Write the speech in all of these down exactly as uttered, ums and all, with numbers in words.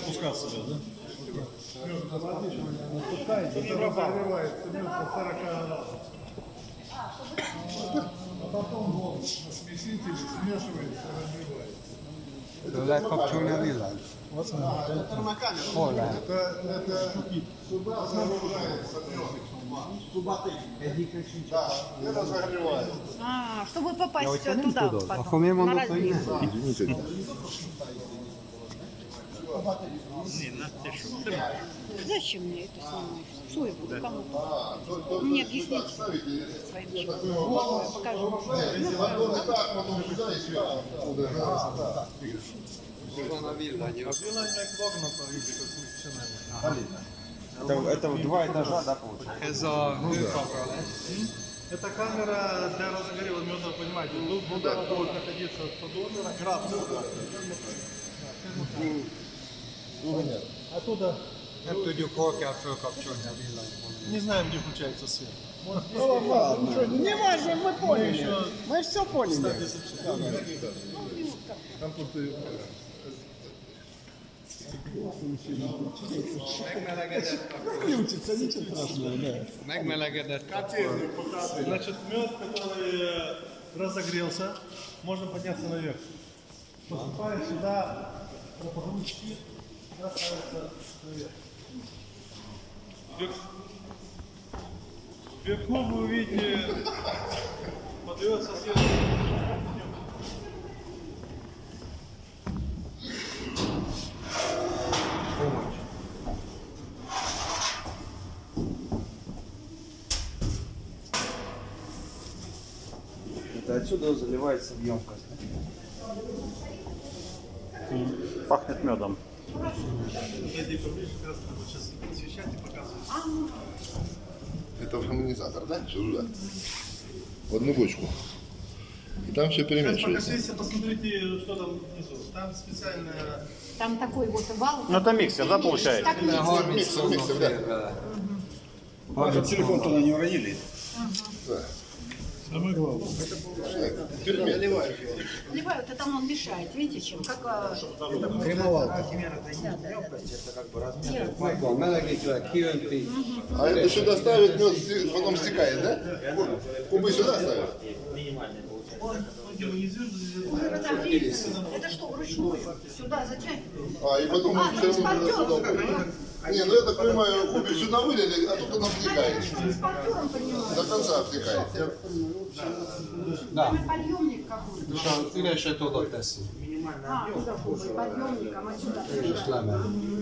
спускаться, да? Отпускается, это разогревается до сорока градусов. А потом смеситель смешивается, разогревается. Tulee kopsuinen villan. Ole. Это, это сюда загружается мед. Да, и разогревается. А, чтобы попасть туда потом. Комемо на на той разницу. не. Зачем мне это снимать? Что я буду кому-то? Мне объясните своим человеком. Покажу. Вот так, потом сюда и сюда. Это, это два этажа, да, получается? Это камера для разогрева меда, понимаете, ну, мудак будет находиться под градусом. Оттуда, Nyt tuli korkea fyrkapsjoinen villan. не знаем, где включается свет. Не важно, мы поняли. Мы все поняли. Включится, ничего страшного, да. Megmelegedett. Значит, мед, который разогрелся, можно подняться наверх. Поступая сюда, по ручке, ставится наверх. Вверху вы увидите, подается свет. Это отсюда заливается в емкость. Пахнет медом. Подойди поближе, как раз надо сейчас освещать и показывать. Это гармонизатор, да? Все туда. В одну бочку. И там все перемешивается. Покажите, посмотрите, что там внизу. Там специально... Там такой вот вал. Ну это миксер, да, получается? Так миксер. Миксер, миксер, да. А телефон туда не уронили? Да. Самое главное. Перемешивается. Наливают, и там он мешает. Видите, чем? Как а, Кремовалка. Melegítve, kijönti. А это сюда ставят, мед потом стекает, да? Кубы сюда ставят? Он демонизирует. это что, вручную? Сюда затягивают? А, и потом А, все равно сюда уходит. Не, ну я так понимаю, кубик сюда вылили, а тут она втекает. Транспортером, понимаете? До конца втекает. Да. Подъемник какой-то. Se on yleensä tuota tässä. А, туда будет подъемником, а сюда. Jos lämmin.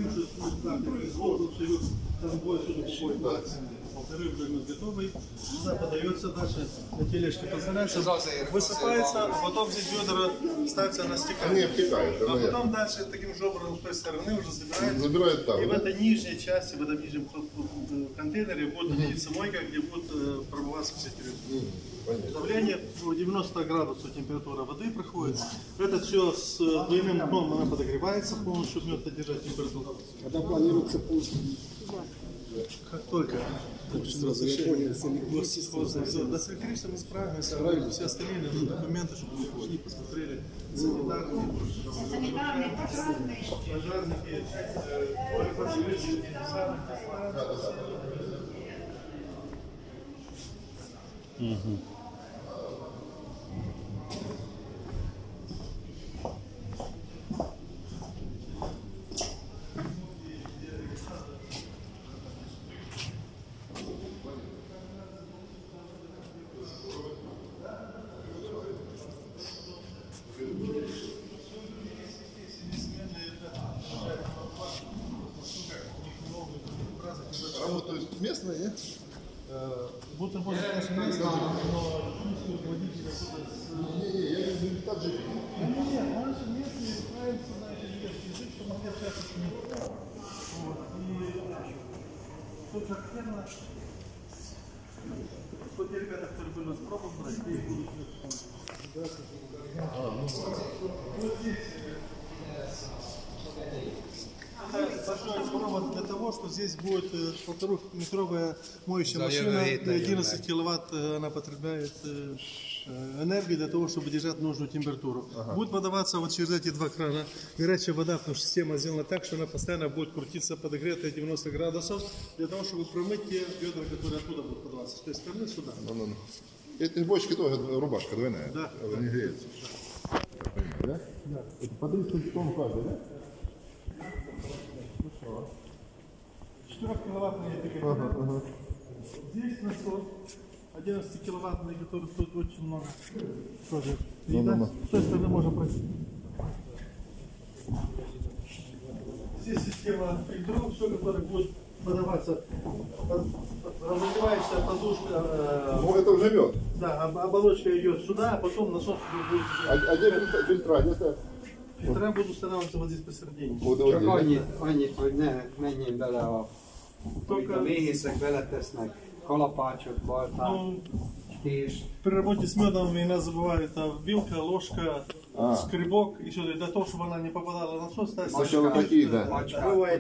Там двое суток уходит. Полторы уже мед готовый. Сюда подается дальше. На тележке позволяется. Высыпается, потом здесь ведра ставятся на Не стекание. втекает. А потом дальше таким же образом с той стороны уже забирается. Забирают там. И в Да? этой нижней части, в этом нижнем контейнере будет находиться мойка, где будет э, промываться все эти Понятно. давление девяносто градусов температура воды проходит. Это все с двойным дном, она подогревается полностью, мед поддержать температуру. Когда планируется пусть. Как только Сразу я понял, с до Сверкришта мы справились, справили все остальные документы, чтобы вы пришли, посмотрели, санитарные, Санитарные, пожарные. пожарники, поле подсветки, Работают местные, нет? будто бы конечно местные, но руководители Не-не, я говорю, так же. нет, наши местные справятся на этот язык, что могли общаться с ним. Вот. И тут характерно, что те ребята, которые были на пробах брать, те их будут вот здесь. Это большой провод для того, того, что здесь будет э, полутораметровая моющая машина, и одиннадцать киловатт э, она потребляет э, э, энергии для того, чтобы держать нужную температуру. Ага. Будет подаваться вот через эти два крана горячая вода, потому что система сделана так, что она постоянно будет крутиться подогретая девяносто градусов, для того, чтобы промыть те ведра, которые оттуда будут подаваться. С той стороны сюда. Ну, ну, ну. Эти бочки тоже рубашка двойная. Да. Она не греется. Я понимаю, да? Да. Это по тридцать тонн каждый, да? четырёхкиловаттные двигатели. Ага, ага. Здесь насос одиннадцатикиловаттный, который тут очень много. Тоже. Ну, ну, ну. С той стороны можно пройти. Здесь система фильтров, все, которое будет подаваться. Разогревающая подушка. Э, Ну, это уже мед. да, об, оболочка идет сюда, а потом насос будет. А, а где фильтра? фильтра? Где стоят? Фильтра будут устанавливаться вот здесь посередине. Вот, вот Csak здесь, да? annyit, annyit, hogy ne menjél bele a... Amit a méhészek beletesznek, kalapácsot, baltát, Ну, kést. при работе с медом иногда забывают это вилка, ложка, А. скребок и все. Для того, чтобы она не попадала на насос, ставится. А что вот такие, да? Macskát,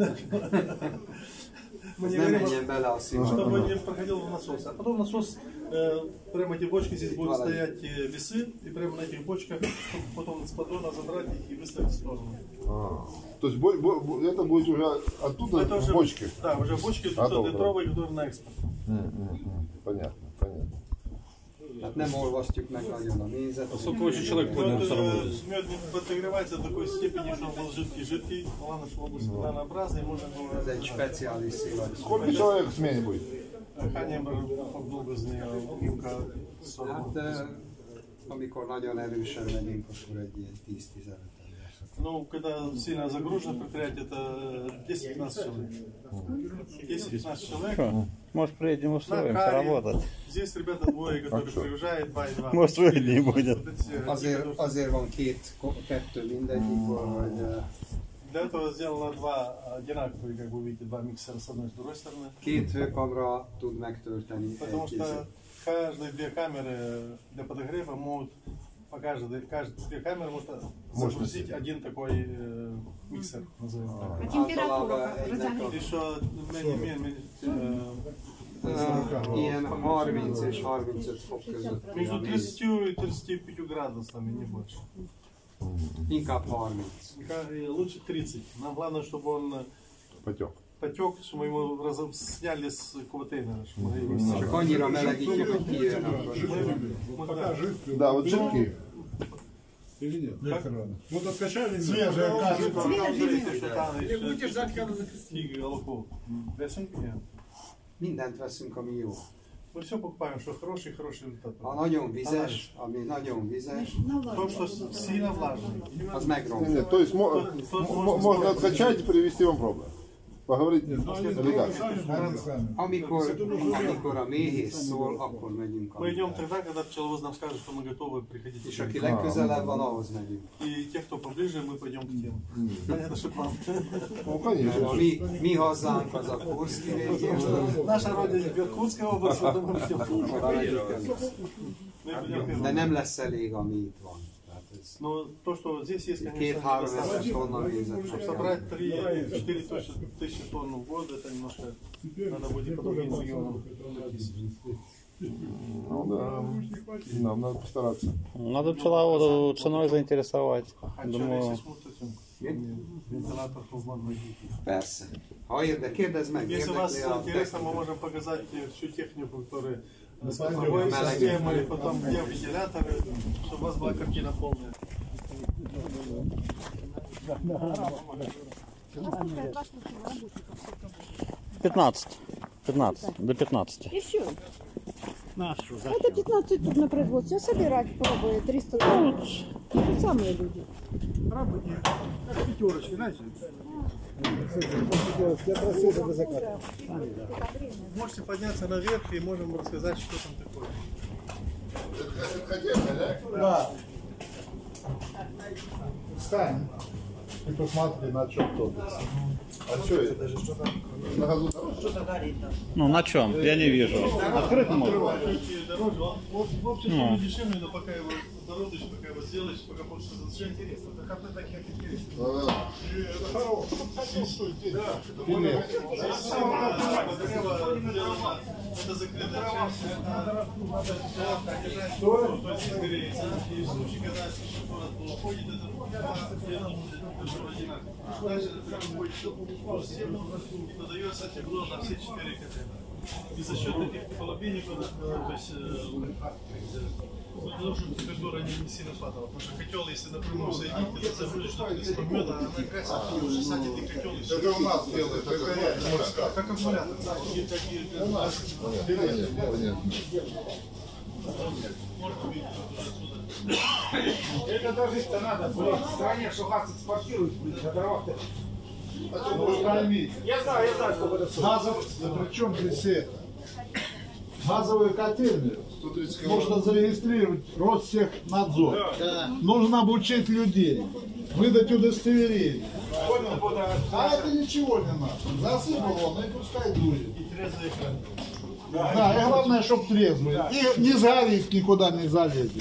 Мы ez не ne говорим, menjen bele a szívba. чтобы не проходил в насос. А потом насос, э, прямо эти бочки, здесь будут Ладно. стоять э, весы, и прямо на этих бочках, чтобы потом с поддона забрать их и выставить в сторону. А. То есть бо- бо- бо- это будет уже оттуда Это уже, бочки? Да, уже бочки двухсотлитровые, которые на экспорт. М, м, м. Понятно, понятно. Hát nem olvasztjuk meg nagyon a mézet. Сколько вообще человек Вот, поднял э, мед не подогревается до такой степени, что он был жидкий-жидкий. Главное, чтобы он был банообразный, можно Ez было egy speciális szilaj. Сколько человек в смене будет? дыханием обдолбазный гибка. Hát eh, amikor nagyon erősen megyünk, akkor egy ilyen tíz-tizenöt ember. Ну, когда сильно загружено предприятие, это десять-пятнадцать человек. десять-пятнадцать человек. Может, приедем На устроимся каре. работать. Здесь ребята двое, которые приезжают, два и два. Может, выгоднее будет. Вот эти, Azért, которые- azért van két, ko- kettő mindegyikből, hogy eh, Для этого сделано два одинаковые, как вы видите, два миксера с одной и с другой стороны. két hőkamra tud megtölteni Потому egy что kézzel. каждые две камеры для подогрева могут, по каждой, каждые две камеры может загрузить один такой э, миксер, назовем так. А температура Általában как egynek a разогрев? И что менее, менее, э, eh, ilyen harminc és harmincöt fok között. van a между víz. тридцатью и тридцатью пятью градусами, не больше. Inkább harminc. И лучше тридцать. Нам главное, чтобы он Потек. потек, чтобы мы его раз- сняли с контейнера. Чтобы мы его Csak annyira melegítjük, hogy kijön akkor. Мы, да, Да, вот жидкий. Вот откачали свежая каша. Вы будете ждать, когда закрестили голову. Mindent veszünk, ami jó. Мы все покупаем, что хороший, хороший результат. Ha nagyon vizes, ami nagyon vizes, То, что сильно влажный. az Нет, megromlik. нет, то есть мо- мо- можно откачать и привезти вам пробы. Поговорить делегатно. Amikor, amikor a méhész szól, akkor megyünk. Мы идем amivel. тогда, когда пчеловоз нам скажет, что мы готовы приходить. És aki legközelebb van, ahhoz megyünk. И те, кто поближе, мы пойдем к тем. Понятно, что к вам. Ну, A конечно. mi, mi hazánk az a Kurszki régió, Наша родина Иркутская область, поэтому мы идем. oda megyünk el. Мы идем первым. De nem lesz elég, ami itt van. Tehát ez Но то, что здесь есть, конечно, két-három ezer недостаточно. tonna mézet. Чтобы собрать три-четыре тысячи тонн в год, это немножко надо будет по другим регионам. Ну да. Нам надо постараться. Надо пчеловоду ценой заинтересовать. А что, Думаю, если смотрите, вентилятор Хузман возить. Persze. Ha érde, kérdezd meg, Если вас érdekli a интересно, мы technikai. можем показать всю технику, которая с кормовой системой, потом где вентиляторы, чтобы у вас была картина полная. пятнадцать. пятнадцать. До пятнадцати. И все. Это пятнадцать тут на производстве. А собирать пробует триста тонн. Это самые люди. Можете подняться наверх и можем рассказать, что там такое. Да. Встань и посмотри, на чем топится. А что это? На газу Ну, на чем? Я не вижу. Открыть можно? Чуть дороже, он в в общем Ну. он дешевле, но пока его дороже, пока его сделаешь, пока получится совершенно интересно. Это как-то такие интересно. Это хорош. Это закрытая часть, это то есть изгорается. И в случае, когда температура уходит, это дальше подается тепло на все четыре контейнера. И за счет этих холодильников, то есть потому что температура не сильно падала. Потому что котел, если напрямую соединить, ты загрузишь из помета, она красит, и уже садит и котел. И Это у нас делают, это реально. как аккумулятор. Такие, такие, у нас. Понятно. Это дожить-то надо, блин, в стране, что газ экспортируют, блин, на дровах-то. Я знаю, я знаю, сколько это стоит. Газовый, да при чем здесь это? Газовые котельные можно зарегистрировать Ростехнадзор. Да. Нужно обучить людей, выдать удостоверение. А это ничего не надо. Засыпал он, и пускай дует. И трезвый экран. Да, и главное, чтобы трезвый. И не сгорит, никуда не залезет.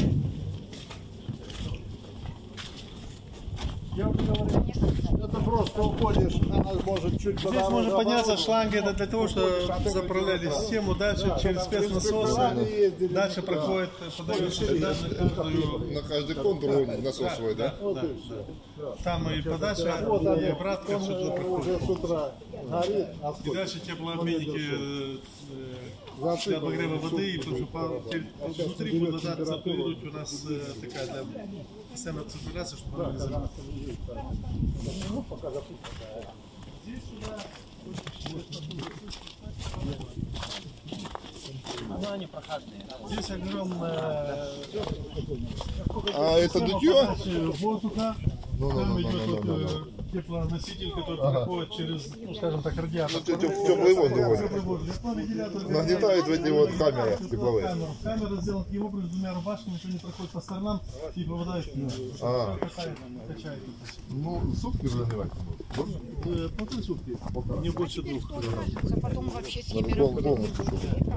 Это просто уходишь, она может чуть Здесь можно подняться шланги, это для того, чтобы заправляли систему, дальше через спецнасосы, дальше проходит, подается на каждую... На каждый контур насос свой, да? Да, да, да. Там и подача, и обратка, все туда проходит. с утра горит, а И дальше теплообменники для обогрева воды, и потому что внутри будет додаться придуть у нас такая для постоянная циркуляция, чтобы она не замерзла. Ну, они проходные. Здесь огромная... А это дутье? Воздуха. Ну, Там ну, идет ну, вот, ну, ну, э, теплоноситель, который проходит через, ну, скажем так, радиатор. Теплый воздух Теплый воздух. Тепловентилятор Нагнетают в эти вот камеры Тепло- тепловые. камеру. Камера сделана таким образом, с двумя рубашками, что они проходят по сторонам и попадают в нее. А. Катает, качает. Ну, сутки загревать можно? Э, Полторы сутки, не больше двух. А потом вообще с Надо ними пол- работать. полностью.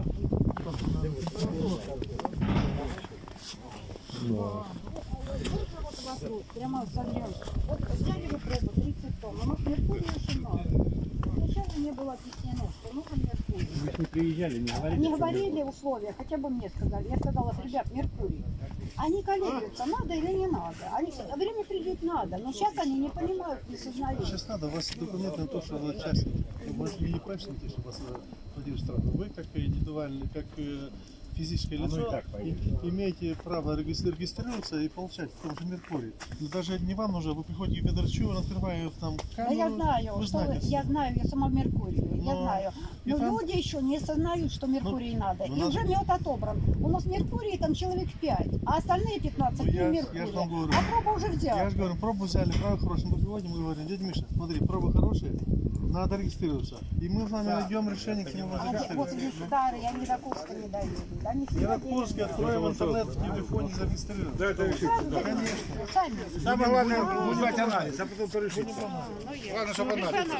Вот вопрос, прямо согрел. Вот взяли вы пробу тридцать тонн, а может Меркурий очень много? Сначала не было объяснено, что нужен Меркурий. Вы не приезжали, не говорили? Не говорили условия, хотя бы мне сказали. Я сказала, ребят, Меркурий. Они колеблются, надо или не надо. Они, время придет надо, но сейчас они не понимают, не сознают. Сейчас надо, у вас документы на то, что вы частники. Вы не ИПшники, чтобы вас вводили в страну. Вы как индивидуальный, как физическое лицо, и, имеете право регистрироваться и получать в том же Меркурии. Но даже не вам нужно, вы приходите к Федорчу, он открывает там камеру. Да я знаю, вы что вы, знаете. я знаю, я сама в Меркурии, я Но- знаю. Но и там- люди еще не осознают, что Меркурий надо. ну, И надо- уже мед отобран. У нас Меркурий там человек пять, а остальные пятнадцать Ну, не я- я Меркурий. ж вам говорю. А пробу уже взял. Я же говорю, пробу взяли, право хорошее. Мы приводим, мы говорим, дядя Миша, смотри, пробы хорошие, надо регистрироваться. И мы с вами найдем решение, к нему А где- вот зарегистрироваться. эти старые, они до Курска не доедут. Они Я всегда на Курске откроем интернет в телефоне, зарегистрируем. Да, это Конечно. Сами. Самое главное, узнать анализ, а потом порешить. Главное, чтобы анализ.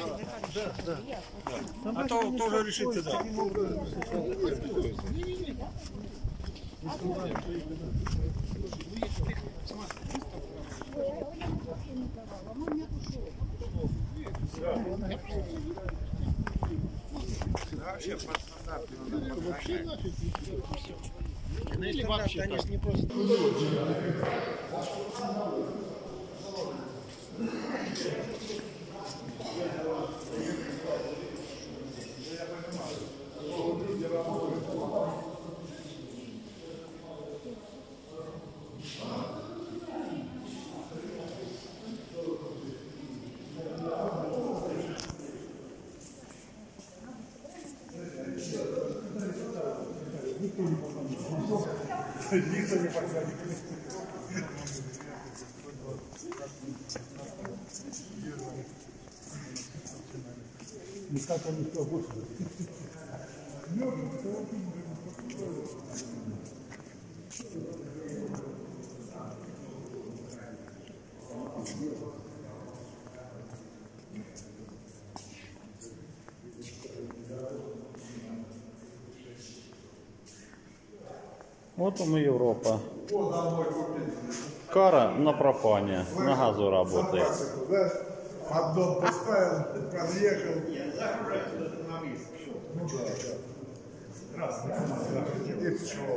А то тоже решите, да. конечно, не просто. Вот вам и Европа. Кара на пропане, на газу работает. Поддон поставил, подъехал. И пчел.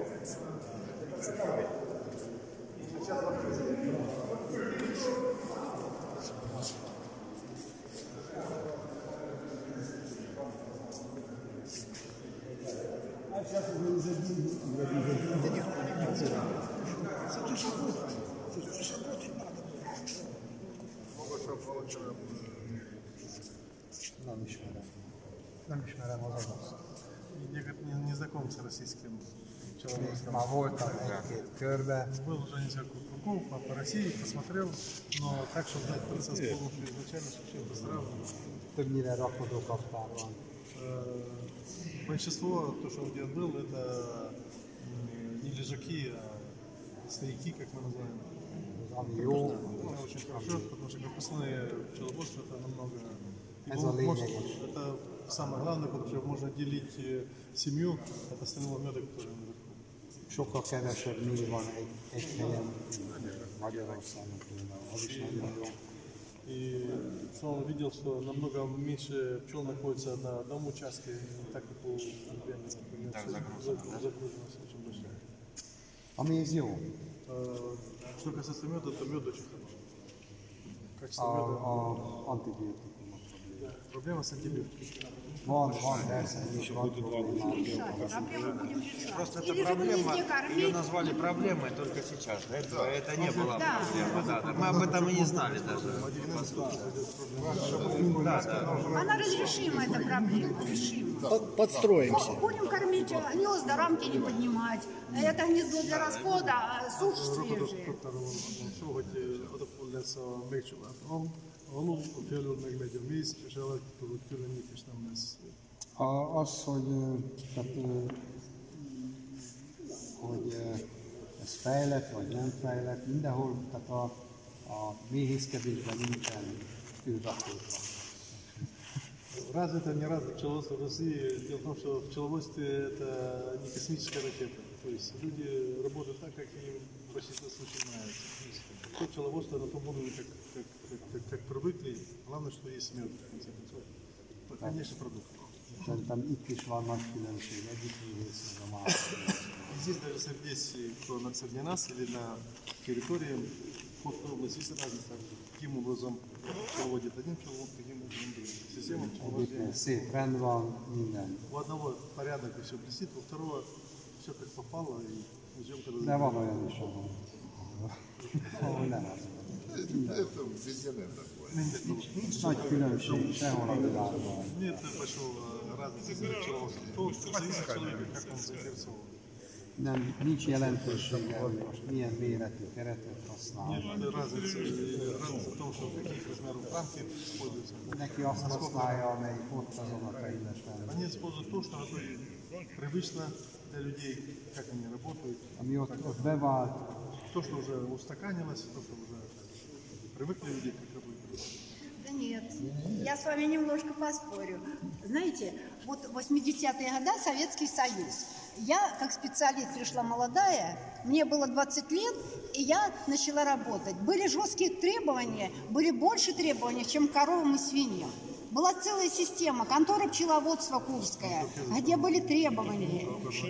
Nem ismerem az adat. Я говорит, не, не знаком с российским пчеловодством. Már voltam egy-két körbe. Был уже несколько кругов по, по России, посмотрел, но так, чтобы знать процесс полностью изначально, чтобы сравнивать. Többnyire rakodókaptár van. Большинство, то, что он где был, это м, не лежаки, а стояки, как мы называем. Ami jó, Это очень хорошо, потому что корпусное пчеловодство это намного... Ez его a можно- lényeges. это самое главное, потому что можно делить э, семью от остального меда, который наверху. sokkal kevesebb mély van egy, egy helyen Magyarországon például. Az is nagyon jó. И что он видел, что намного меньше пчел находится на одном участке, не так как у Германии, например, загрузка- загруженность очень большая. A méz jó. Э, Что касается меда, то мед очень хороший. A, Качество меда. a antibiotikumok probléma. Проблема с антибиотиками. Van, van, persze, is van problémák. Проблему будем решать. Просто Или эта же вы проблема, везде ее кормить. назвали проблемой только сейчас. До этого это не была Да. проблема. Да, да. Мы об этом и не знали даже. Да, да. Она разрешима, эта проблема, решима. Подстроимся. Будем кормить гнезда, рамки не поднимать. Это гнездо для расхода, а сушь свежие. odapuolessa megcsinált. Alul a felül meg megy a méz, és el lehet tudod különíteni, és nem lesz. A, az, hogy, ö, tehát, ö, hogy ö, ez fejlett vagy nem fejlett, mindenhol, tehát a, a méhészkedésben nincsen űrrakéta. Развито, не развито пчеловодство в России. Дело в том, что в пчеловодстве это не космическая ракета. То есть люди работают так, как им в большинстве случаев нравится. То есть то пчеловодство на том уровне, как, как, как, как, как привыкли. Главное, что есть мед, в конце концов. Это, конечно, продукт. Szerintem itt is van nagy különbség egyik méhész, meg a másik. И здесь даже среди, кто на среди нас или на территории Курской области есть разница, каким образом проводит один пчеловод, каким образом другой. Система пчеловождения. Egyiknél szép rend van, minden. У одного порядок и все блестит, у второго все как попало и ждем, когда De van olyan is, ahol, ahol nem az. Это везде, наверное, такое. Nincs, nincs nagy különbség sehol a világban. Нет большого разницы между пчеловодством. То, что зависит от человека, как он заинтересован. Nem, nincs jelentősége, hogy most milyen méretű keretet használ. Нет разницы, разница в том, что каких размеров рамки используются. Neki azt használja, amelyik ott azon a területen. Они используют то, что привычно для людей, как они работают. Ami ott, ott bevált, То, что уже устаканилось, то, что уже привыкли люди, как работают. Да нет, я с вами немножко поспорю. Знаете, вот в восьмидесятые годы Советский Союз. Я, как специалист, пришла молодая, мне было двадцать лет, и я начала работать. Были жесткие требования, были больше требований, чем к коровам и свиньям. Была целая система, контора пчеловодства Курская, где были требования.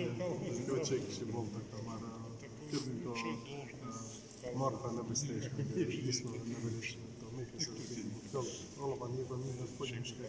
Марта на быстрее, дійсно не вирішено. Ми голова не входимо,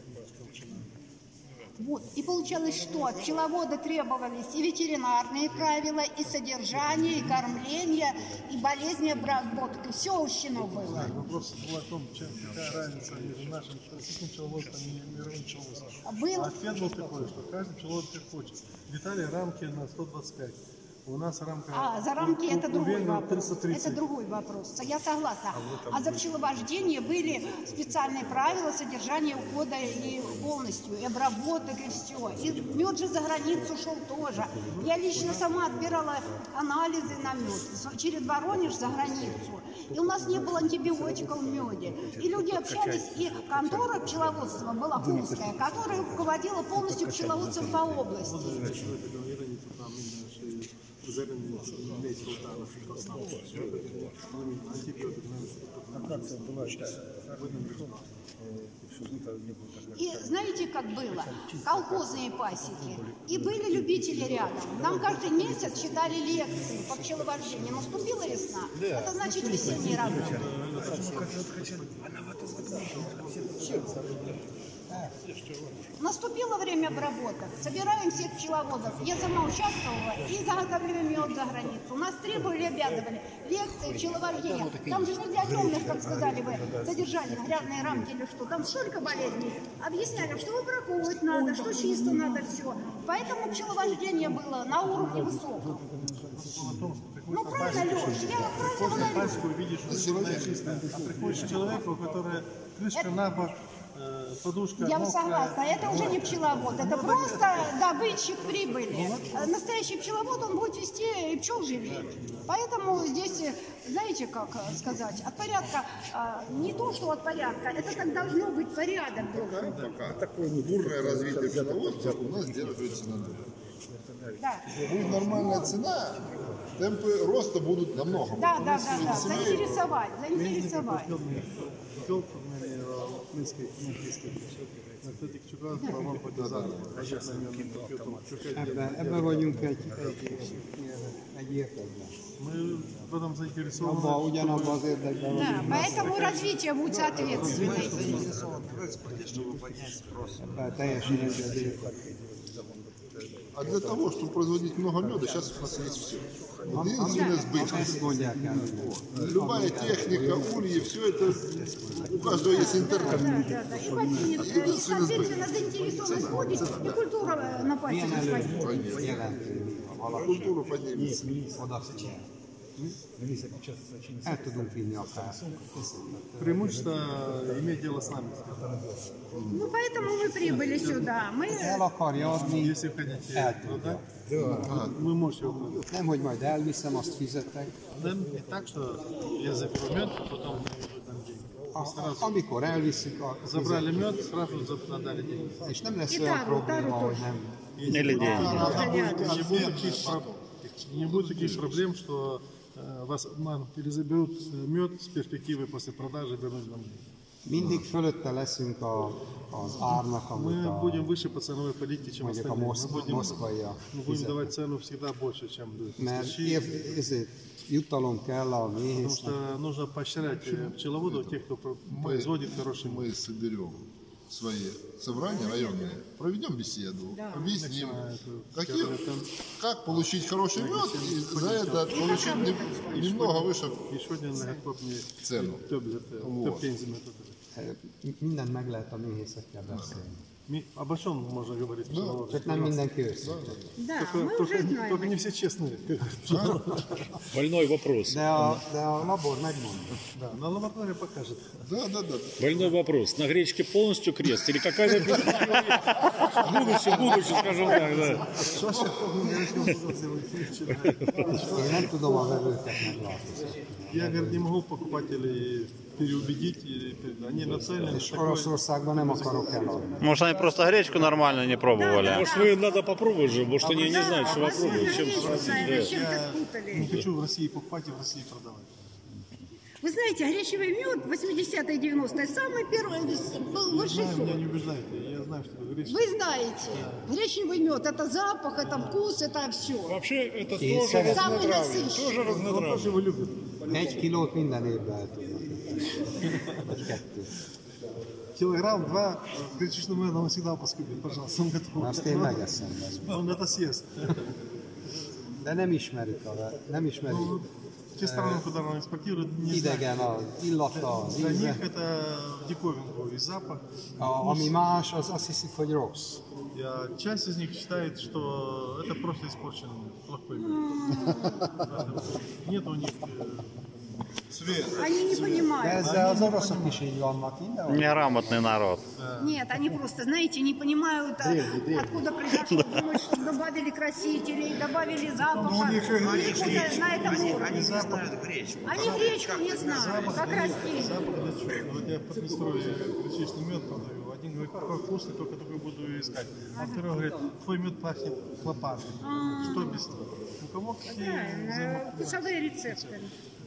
Вот. И получалось, что от пчеловода требовались и ветеринарные правила, и содержание, и кормление, и болезни обработки. Все учтено было. Вопрос был о том, чем, какая разница между нашим российским пчеловодством и мировым пчеловодством. Был. Ответ был такой, что каждый пчеловод как хочет. Детали рамки на сто двадцать пять. У нас рамка... А, за рамки у- это у другой Венгрии вопрос. триста тридцать. Это другой вопрос. Я согласна. А за пчеловождение были специальные правила содержания ухода и полностью, и обработок, и все. И мед же за границу шел тоже. Я лично сама отбирала анализы на мед через Воронеж за границу. И у нас не было антибиотиков в меде. И люди общались, и контора пчеловодства была Курская, которая руководила полностью пчеловодством по области. Зелені місць рутана, що там, антибіотик, И знаете, как было? Колхозные пасеки. И были любители рядом. Нам каждый месяц читали лекции по пчеловождению. Наступила весна. Это значит весенний работы. Наступило время обработок. Собираем всех пчеловодов. Я сама участвовала и заготавливаем мед за границу. У нас требовали, обязывали лекции, пчеловождения. Там же нельзя темных, как сказали вы, содержание, грязные рамки или что. Там столько болезней. Объясняли, что выбраковывать надо, что чисто надо все. Поэтому пчеловождение было на уровне высоком. Ну правильно, Леш, я правильно говорю. Пасеку видишь, а приходишь к человеку, у которого крышка на бок, подушка. Я мокрая. согласна, это уже не пчеловод, это просто добытчик прибыли. Настоящий пчеловод, он будет вести и пчел живее. Поэтому здесь, знаете, как сказать, от порядка, не то, что от порядка, это так должно быть порядок. Пока бурное развитие пчеловодства у нас держится на ноль. Да. Будет нормальная цена, темпы роста будут намного. Да, да, да, да, заинтересовать, заинтересовать. Ebben, ebben vagyunk egy, egy, egy érdekben. Мы в этом заинтересованы. Abba, ugyanabban az érdekben Да, vagyunk. поэтому развитие будет соответственно. Ebben teljesen egyetértek. А для того, чтобы производить много меда, сейчас у нас есть все. Единственное сбыток. Ezt mondják el. Любая техника, ульи, все это, у каждого есть интернет. Да, да, да. И ботинок, и, соответственно, заинтересованность будет, и культура на пасеке пойдет. Jelentő valaki Культура поднимется. oda figyel. El tudunk vinni akár. Преимущество иметь дело с нами. Ну, поэтому мы прибыли сюда. Мы El akarja adni, Если хотите eltudja. продать, вы можете его продать. Nem, hogy majd elviszem, azt fizetek. Nem не так, что я заберу мед, а потом мне дам деньги. A, a, amikor elviszik, a, Забрали мед, сразу отдали деньги. és nem lesz И olyan тару, probléma, тару hogy тоже. nem. Или деньги. Не будет таких, проб- не будет таких проблем, что э, вас обманут или заберут э, мед с перспективой после продажи вернуть домой. Mindig fölötte leszünk a, az árnak, amit Мы a, будем выше по ценовой политике, чем mondjuk a остальные. mosz, Мы будем, moszkvaiak мы будем fizetnek. давать цену всегда больше, чем Mert поставщик. ér, ezért jutalom kell a Потому méhésznek. что нужно поощрять э, пчеловодов, тех, кто про- производит хороший мед. Мы соберем свои собрания районные, проведем беседу, объясним, какие, как получить хороший mед и за это получить не- немного выше Еще один готовный цену. Вот. Mindent meg lehet a méhészekkel beszélni. Обо всем можно говорить. пчеловоду. Csak nem mindenki őszinte. Да, Только, мы только уже не- знаем. только не все честные. Больной вопрос. De a, de a labor megmondja. Да, но лаборатория покажет. Да, да, да. Больной вопрос. На гречке полностью крест или какая-то перспектива? Будущее, будущее, скажем так, да. Én nem tudom a vevőket megváltoztatni. Я, говорит, не могу покупателей переубедить. или пере- Они нацелены на És такое. Oroszországban nem akarok eladni. Может, они просто гречку нормально не пробовали. Может, вы надо попробовать же, может, они не знают, что Да, попробовать. Чем гречку знаю, да. зачем-то Не спутали. хочу в России покупать и в России продавать. Вы знаете, гречевый мед восьмидесятые девяностые самый первый был высший Знаю, меня сорт. не убеждайте. Я знаю, что вы говорите. Вы знаете, гречневый мед это запах, это вкус, это все. Вообще, это И тоже сами Самый разнотравье. насыщенный. Тоже разнотравье. Тоже вы любите. Egy kilót minden évben el tudnak. Vagy kettő. Килограмм, два гречишного меда он всегда поскупит, пожалуйста, он готов. Azt én megeszem. Он это съест. De nem ismerik a, nem ismerik. Ну, те страны, куда он экспортирует, не знают. Idegen az illata, az Для íze. них это диковинку и запах. A, ami más, az azt hiszik, hogy rossz. Я- Часть из них считает, что это просто испорченный мед, плохой мед. Нет у них э, Они не De понимают. ezzel az oroszok is így vannak mindenhol. Неграмотный народ. Нет, они просто, знаете, не понимают, а, откуда произошло. Думают, что добавили красителей, добавили запаха. Они вот на этом Они уровне. не знают гречку. Они гречку не знают, как растение. запах это что? Вот я по Приднестровье гречишный мед продаю. Один говорит, какой вкусный, только такой буду искать. А второй говорит, твой мед пахнет хлопами. Что без У кого какие Правильно, взаимоотношения? вкусовые рецепторы. А где у вас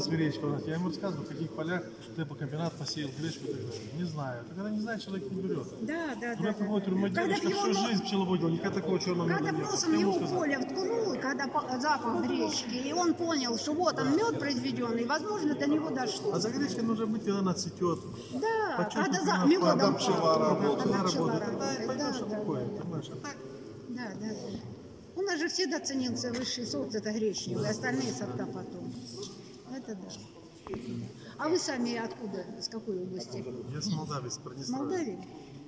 свиречка, я ему рассказываю, в каких полях хлебокомбинат посеял гречку и так далее. Не знаю. Это когда не знает, человек не берет. Да, да, У меня да. приходит румодельщик, всю жизнь пчеловодил, никогда такого черного Когда меда нет. носом Я ему его в сказал. поле вткнул, и когда по- запах гречки, и он понял, что вот он мед произведенный, возможно, до него дошло. А за гречкой нужно быть, когда она цветет. Да, Почувствовать, когда за когда медом. пчела работает. Когда Когда пчела работает. Да, и работает, пойдешь, да, что да. такое, понимаешь? А так, Да, да, да. У нас же всегда ценился высший сорт, это гречневый, остальные сорта потом. Это да. А вы сами откуда, из какой области? я с Молдавии, с С Приднестровья. Молдавии?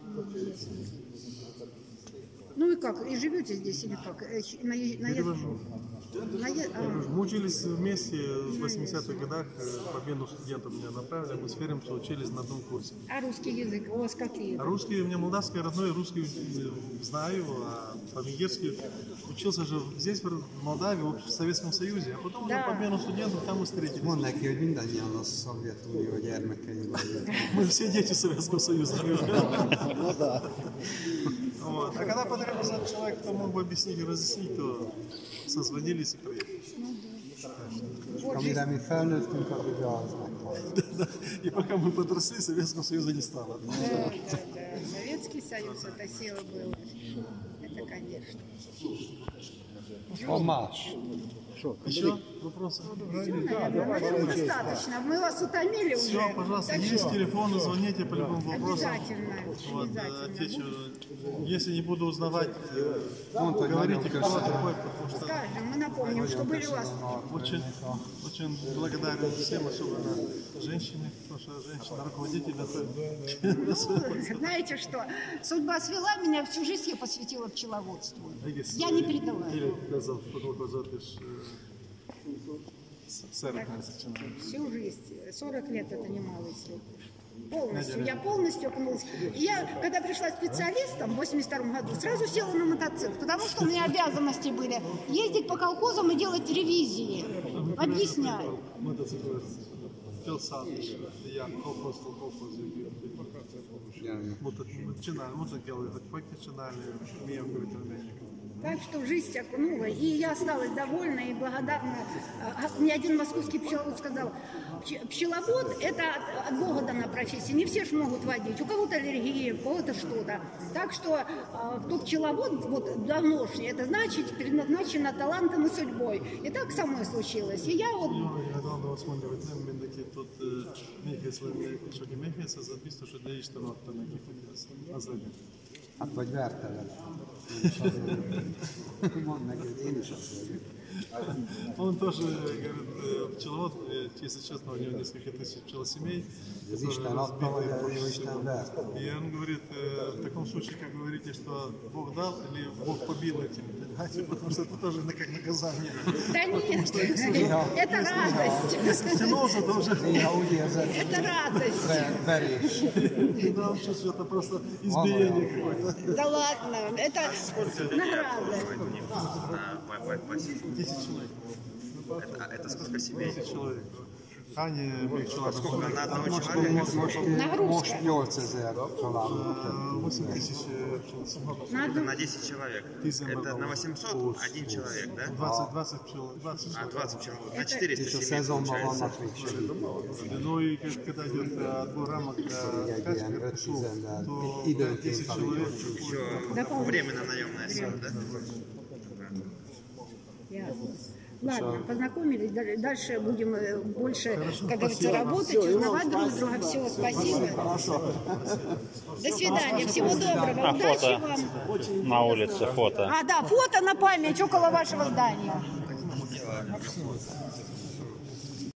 Ну и как, и живете здесь или как? Э, щ- на е- на е- Перевожу. на е- а, Мы учились вместе в восьмидесятых годах, э, по обмену студентов меня направили, мы с Феремцем учились на одном курсе. а русский язык у вас какие? А русский, у меня молдавский родной, русский э, знаю, а по-венгерски учился же здесь, в Молдавии, в Советском Союзе, а потом уже Да. по обмену студентов там мы встретились. Mondd neki, hogy mindannyian a Szovjetunió gyermekei vagyunk. Мы все дети Советского Союза. Ну да. Вот. А когда потребовался человек, кто мог бы объяснить и разъяснить, то созвонились и приехали. Amire mi felnőttünk, addigra az meghalt. И пока мы подросли, Советского Союза не стало. Да, да, да. Советский Союз это сила был. Это, конечно. A más. Еще вопросы? Наверное, достаточно. Мы вас утомили уже. Все, пожалуйста, Так есть что телефоны, звоните по любым вопросам. Обязательно. Вот, э, Обязательно. отвечу. Если не буду узнавать, э, Mondd, hogy говорите, nagyon кто köszönöm. такой, потому что Скажем, мы напомним, что были у вас. очень, очень благодарен всем, особенно женщине, потому что женщина руководитель. Ну, знаете что, судьба свела меня, всю жизнь я посвятила пчеловодству. Я не передала. Всю жизнь. сорок лет это немалый срок. Полностью. Я полностью окунулась. И я, когда пришла специалистом в восемьдесят втором году, сразу села на мотоцикл, потому что у меня обязанности были ездить по колхозам и делать ревизии. Объяснять. Мотоцикл я колхоз, колхоз, начинали, можно делать, начинали, мелкого ветеринарника. Так что жизнь окунула, и я осталась довольна и благодарна. А, Мне один московский пчеловод сказал, «Пч- пчеловод – это от, от Бога дана профессия, не все ж могут водить, у кого-то аллергия, у кого-то что-то. Так что а, кто пчеловод, вот давношний, это значит предназначено талантом и судьбой. И так со мной случилось. И я вот Недавно осмотрели mindaki тут méhészlet, hogy méhészet biztos, hogy le is tanulta nekik, hogy az legyen. Hát vagy verte vele. Én is azért. Mondd meg, hogy én is az vagyok. Он тоже, говорит, пчеловод, если честно, у него несколько тысяч пчелосемей, которые разбиты. И он говорит, в таком случае, как вы говорите, что Бог дал или Бог побил этим, понимаете, потому что это тоже как наказание. да нет, это радость. Стянулся, то уже Néha úgy érzed, Это радость. hogy verés. да, он чувствует, это просто избиение какое-то. Да ладно, это награда. Десять человек. Это, это сколько семей? Десять человек. Таня, пчела. Сколько на одного человека? Most nyolcezer család. восемь тысяч пчел. Это на десять человек. Это на восемьсот один человек, да? двадцать, двадцать пчел. двадцать А, двадцать пчел. На És четыреста a семей szezonban получается. vannak még segítők. Ну и как- когда идет э, отбор рамок для качки, пчел, то десять человек. Еще временно наемная сила, да? Ясно. Ладно, познакомились, дал- дальше будем э, больше, как говорится, работать, узнавать друг друга. Все, спасибо. До свидания, всего доброго, А удачи фото вам. на улице, фото. А, да, фото на память около вашего здания.